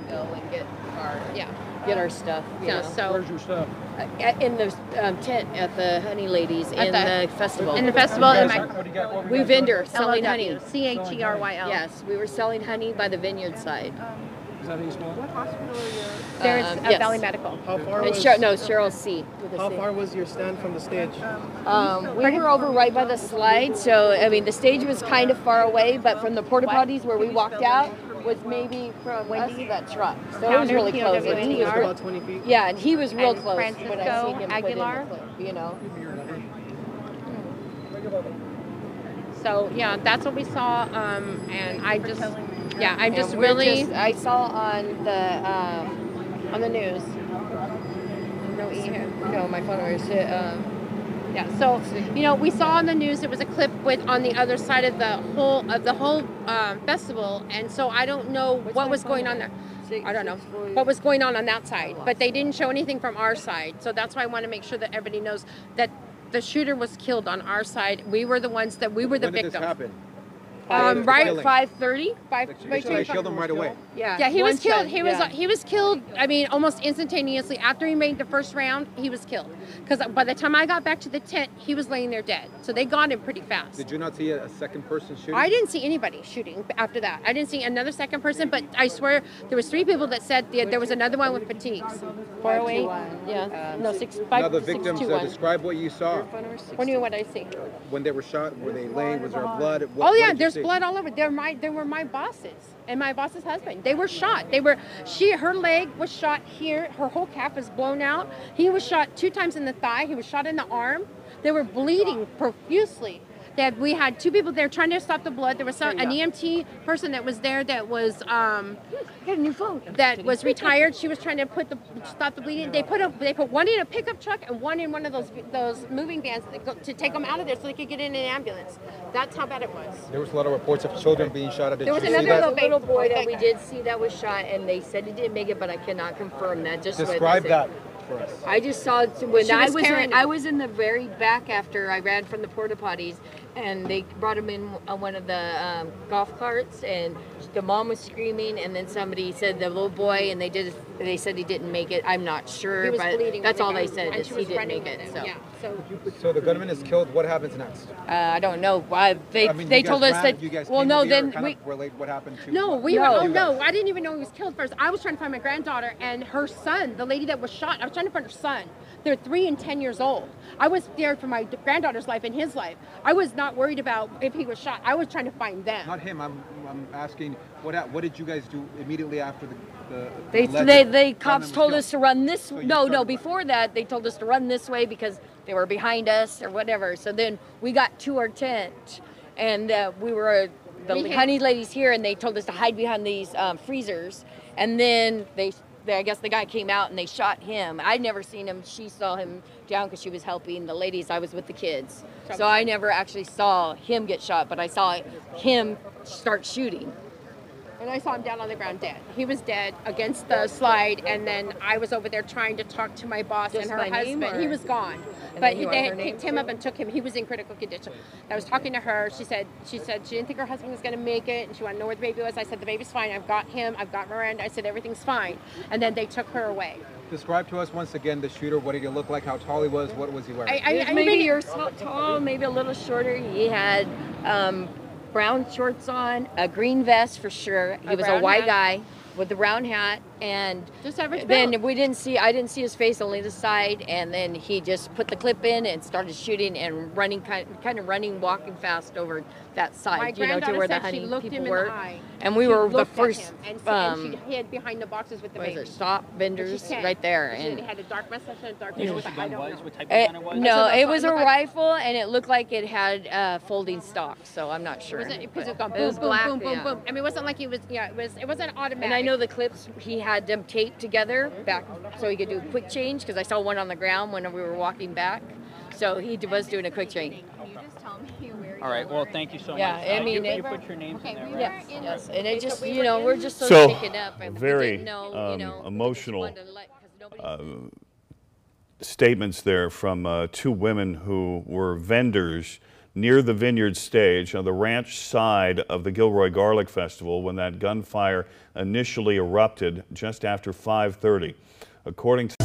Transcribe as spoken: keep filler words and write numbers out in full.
go and get our yeah get our stuff. You yeah know. so Where's your stuff? Uh, in the um, tent at the Honey Ladies in the- the festival. in the festival What in do you my guys- what do you got- what we guys vendor doing? selling honey. C H E R Y L. Yes, we were selling honey by the vineyard side. Is that how you spell it? What hospital are you? There's Um, a yes. Valley Medical. How far And was, Cheryl, no, Cheryl C. With a how C. far was your stand from the stage? Um, we were over right by the slide, so I mean the stage was kind of far away, but from the porta potties where we walked out was maybe from us to that truck. So it was really Founder, close. P O W And he was N E R. real- About twenty feet. yeah, and he was real And close when I Francisco seen him Aguilar. put in the clip, you know. So yeah, that's what we saw, um, and I just yeah, I'm just And we're really just- I saw on the um, on the news. No, e- no, my phone was um, yeah. So you know, we saw on the news there was a clip with on the other side of the whole of the whole um, festival, and so I don't know what was going on there. I don't know what was going on on that side, but they didn't show anything from our side. So that's why I want to make sure that everybody knows that the shooter was killed on our side. We were the ones that we were the When did victims. this happen? Um, right, Killing. five thirty. five. They they killed him right away. Yeah. Yeah, he was One killed. shot, He was yeah. he was killed. I mean, almost instantaneously after he made the first round. He was killed because by the time I got back to the tent, he was laying there dead. So they got him pretty fast. Did you not see a, a second person shooting? I didn't see anybody shooting after that. I didn't see another second person, but I swear there was three people that said there, there was another one with fatigues. four oh eight. Yeah. No, six five. Now the six, victims, two, uh, one. describe what you saw. What do you what I see? When they were shot, were they laying? Was there blood? What, Oh yeah, what did you there's see? blood all over. They're my they were my bosses and my boss's husband. They were shot. They were she her leg was shot here. Her whole calf was blown out. He was shot two times in the thigh. He was shot in the arm. They were bleeding profusely. That we had two people there trying to stop the blood. There was some an E M T person that was there that was um, Get a new phone. that was retired. She was trying to put the stop the bleeding. They put a they put one in a pickup truck and one in one of those those moving vans that go, to take them out of there so they could get in an ambulance. That's how bad it was. There was a lot of reports of children being shot at. Did There was you see another that? There's a little boy that we did see that was shot, and they said he didn't make it, but I cannot confirm that. Just what Describe they that said. for us. I just saw it when She I was was carrying in, it. I was in the very back after I ran from the porta potties, and they brought him in on one of the um, golf carts, and the mom was screaming, and then somebody said the little boy, and they did they said he didn't make it. I'm not sure, He was but bleeding. that's when all got- they said and is she he was didn't running make it. with So Yeah. So So the gunman is killed. What happens next? uh, I don't know. Why they I mean, they you guys told us ran, that. You guys Well, came no, over here, then kind we. of relate what happened to. no, we No. were. Oh you no, guys. I didn't even know he was killed first. I was trying to find my granddaughter and her son, the lady that was shot. I was trying to find her son. They're three and ten years old. I was scared for my granddaughter's life and his life. I was not worried about if he was shot. I was trying to find them. Not him. I'm. I'm asking. What? hap- What did you guys do immediately after the? the They, alleged they, they gunman cops was told killed? us to run this. So you no, no. started- Before that, they told us to run this way because they were behind us or whatever. So then we got to our tent, and uh, we were the We hid- honey ladies here, and they told us to hide behind these um, freezers. And then they, they, I guess the guy came out and they shot him. I'd never seen him. She saw him down because she was helping the ladies. I was with the kids, so I never actually saw him get shot, but I saw him start shooting. And I saw him down on the ground dead. He was dead against the slide, and then I was over there trying to talk to my boss Just and her by name, husband. or- He was gone, And but then he, you they want had her name picked him up too? and took him. He was in critical condition. I was talking to her. She said she said she didn't think her husband was going to make it, and she wanted to know where the baby was. I said the baby's fine. I've got him. I've got Miranda. I said everything's fine. And then they took her away. Describe to us once again the shooter. What did he look like? How tall he was? What was he wearing? I, I, He was I maybe made it- you're so tall, maybe a little shorter. He had um, brown shorts on, a green vest for sure. He A was a brown white hat. guy with the brown hat, and just average then build. we didn't see. I didn't see his face, only the side. And then he just put the clip in and started shooting and running, kind, kind of running, walking fast over that side, My you know, to granddaughter where the said she honey looked people him in were. the eye. And we She were the looked at first. him and, um, and she hid behind the boxes with the what is baby. it? Shop vendors She can't. right there. She And had a dark mustache and a dark Do you know hair. what the I gun don't was? know. What type of it, gun it was? no, that's it what was it a looked like. rifle, and it looked like it had uh, folding stock. So I'm not sure. Was it because but it gone it boom, was boom, black, boom, boom, yeah. boom? I mean, it wasn't like he was. Yeah, it was. It wasn't automatic. And I know the clips, he had them taped together back so he could do a quick change, because I saw one on the ground when we were walking back. So he d- was doing a quick change. All right. Well, thank you so Yeah, much. I Uh, mean, you, it- you put your names Okay, in there, we right? Yes, in- yes. And it okay, so just, we you were know, in- we're just so, So, shaken up. And we very, didn't know, you um, know, we just emotional, wanted to let- 'cause nobody- uh, statements there from uh, two women who were vendors near the Vineyard stage on the ranch side of the Gilroy Garlic Festival when that gunfire initially erupted just after five thirty. According to